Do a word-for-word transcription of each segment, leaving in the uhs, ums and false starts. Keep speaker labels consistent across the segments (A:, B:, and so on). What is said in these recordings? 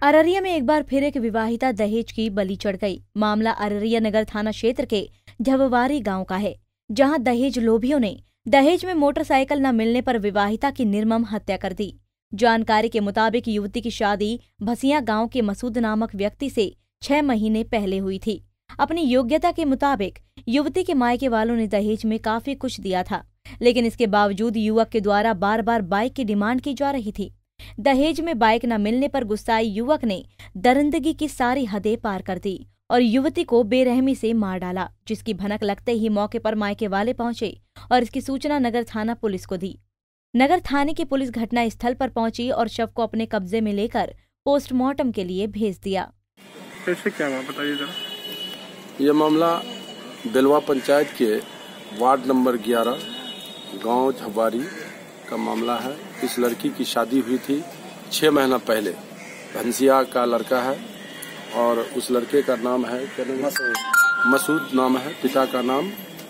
A: अररिया में एक बार फिर एक विवाहिता दहेज की बलि चढ़ गई। मामला अररिया नगर थाना क्षेत्र के ढबवारी गांव का है, जहां दहेज लोभियों ने दहेज में मोटरसाइकिल न मिलने पर विवाहिता की निर्मम हत्या कर दी। जानकारी के मुताबिक युवती की शादी भसिया गांव के मसूद नामक व्यक्ति से छह महीने पहले हुई थी। अपनी योग्यता के मुताबिक युवती के मायके वालों ने दहेज में काफी कुछ दिया था, लेकिन इसके बावजूद युवक के द्वारा बार बार बाइक की डिमांड की जा रही थी। दहेज में बाइक न मिलने पर गुस्साई युवक ने दरिंदगी की सारी हदें पार कर दी और युवती को बेरहमी से मार डाला, जिसकी भनक लगते ही मौके पर मायके वाले पहुंचे और इसकी सूचना नगर थाना पुलिस को दी। नगर थाने की पुलिस घटना स्थल पर पहुंची और शव को अपने कब्जे में लेकर पोस्टमार्टम के लिए भेज दिया।
B: कैसे क्या हुआ बताइए जरा।
C: ये मामला बेलवा पंचायत के वार्ड नंबर ग्यारह गांव झबारी का मामला है। इस लड़की की शादी हुई थी छह महीना पहले। भंसिया का लड़का है और उस लड़के का नाम है मसूद नाम है, पिता का नाम।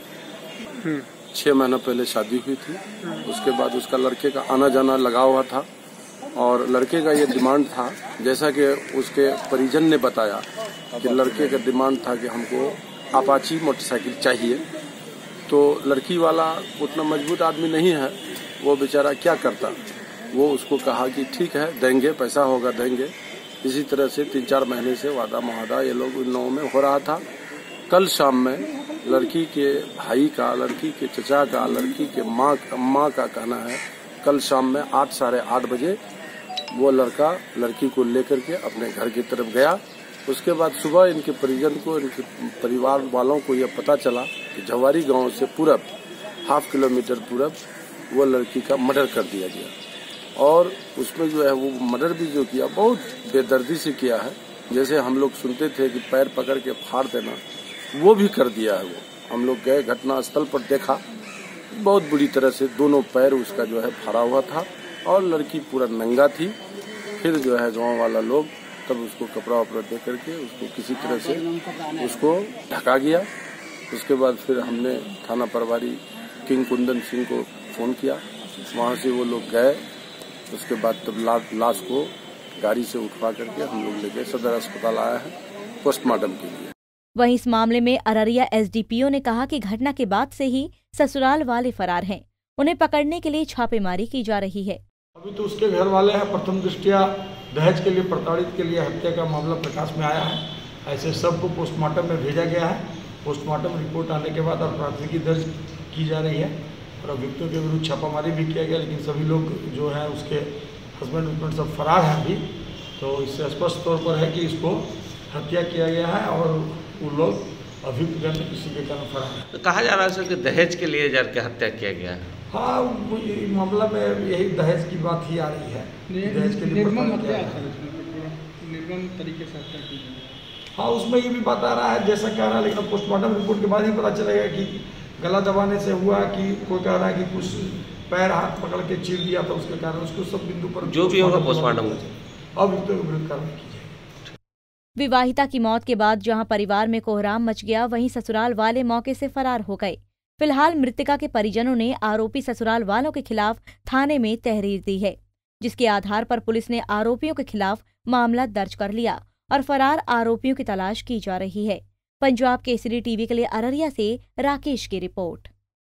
C: छह महीना पहले शादी हुई थी। उसके बाद उसका लड़के का आना जाना लगा हुआ था और लड़के का ये डिमांड था, जैसा कि उसके परिजन ने बताया कि लड़के का डिमांड था कि हमको अपाची मोटरसाइकिल चाहिए। तो लड़की वाला उतना मजबूत आदमी नहीं है, वो बेचारा क्या करता। वो उसको कहा कि ठीक है देंगे, पैसा होगा देंगे। इसी तरह से तीन चार महीने से वादा मुहादा ये लोग इन लोगों में हो रहा था। कल शाम में लड़की के भाई का, लड़की के चचा का, लड़की के माँ माँ का कहना है कल शाम में आठ साढ़े आठ बजे वो लड़का लड़की को लेकर के अपने घर की तरफ गया। उसके बाद सुबह इनके परिजन को, इनके परिवार वालों को यह पता चला कि झवारी गांव से पूरब हाफ किलोमीटर पूरब वो लड़की का मर्डर कर दिया गया। और उसमें जो है वो मर्डर भी जो किया बहुत बेदर्दी से किया है। जैसे हम लोग सुनते थे कि पैर पकड़ के फाड़ देना, वो भी कर दिया है। वो हम लोग गए घटना स्थल पर, देखा बहुत बुरी तरह से दोनों पैर उसका जो है फाड़ा हुआ था और लड़की पूरा नंगा थी। फिर जो है गाँव वाला लोग तब उसको कपड़ा वपड़ा दे करके उसको किसी तरह से उसको ढका गया। उसके बाद फिर हमने थाना प्रभारी किंग कुंदन सिंह को फोन किया, वहाँ से वो लोग गए। उसके बाद तब ला, लाश को गाड़ी से उठवा करके हम लोग ले गए सदर अस्पताल आया है पोस्टमार्टम के लिए।
A: वहीं इस मामले में अररिया एसडीपीओ ने कहा कि घटना के बाद से ही ससुराल वाले फरार हैं, उन्हें पकड़ने के लिए छापेमारी की जा रही है।
D: अभी तो उसके घर वाले हैं, प्रथम दृष्टया दहेज के लिए, प्रताड़ित के लिए हत्या का मामला प्रकाश में आया है। ऐसे सबको पोस्टमार्टम में भेजा गया है। पोस्टमार्टम रिपोर्ट आने के बाद अब प्राथमिकी दर्ज की जा रही है और अभियुक्तों के विरुद्ध छापामारी भी किया गया, लेकिन सभी लोग जो है उसके हस्बैंड हस्बैंड सब फरार हैं अभी। तो इससे स्पष्ट तौर पर है कि इसको हत्या किया गया है और वो लोग अभियुक्त गण किसी के कारण फरार है।
E: तो कहा जा रहा है कि दहेज के लिए जर के हत्या किया गया है।
D: हाँ, मामला में यही दहेज की बात ही आ रही है। दहेज के लिए निर्मम हत्या, निर्मम तरीके से हत्या की। हाँ, उसमें ये भी बात आ रहा है जैसा कह रहा है, लेकिन पोस्टमार्टम रिपोर्ट के बाद ही पता चलेगा कि गला दबाने से हुआ कि कोई कह रहा है कि कुछ पैर हाथ पकड़ के चीर दिया था उसके कारण। उसको सब बिंदु पर
E: जो भी होगा पोस्टमार्टम
D: अभियुक्तों के विरुद्ध कार्रवाई की जाएगी।
A: विवाहिता की मौत के बाद जहां परिवार में कोहराम मच गया, वहीं ससुराल वाले मौके से फरार हो गए। फिलहाल मृतका के परिजनों ने आरोपी ससुराल वालों के खिलाफ थाने में तहरीर दी है, जिसके आधार पर पुलिस ने आरोपियों के खिलाफ मामला दर्ज कर लिया और फरार आरोपियों की तलाश की जा रही है। पंजाब केसरी टीवी के लिए अररिया से राकेश की रिपोर्ट।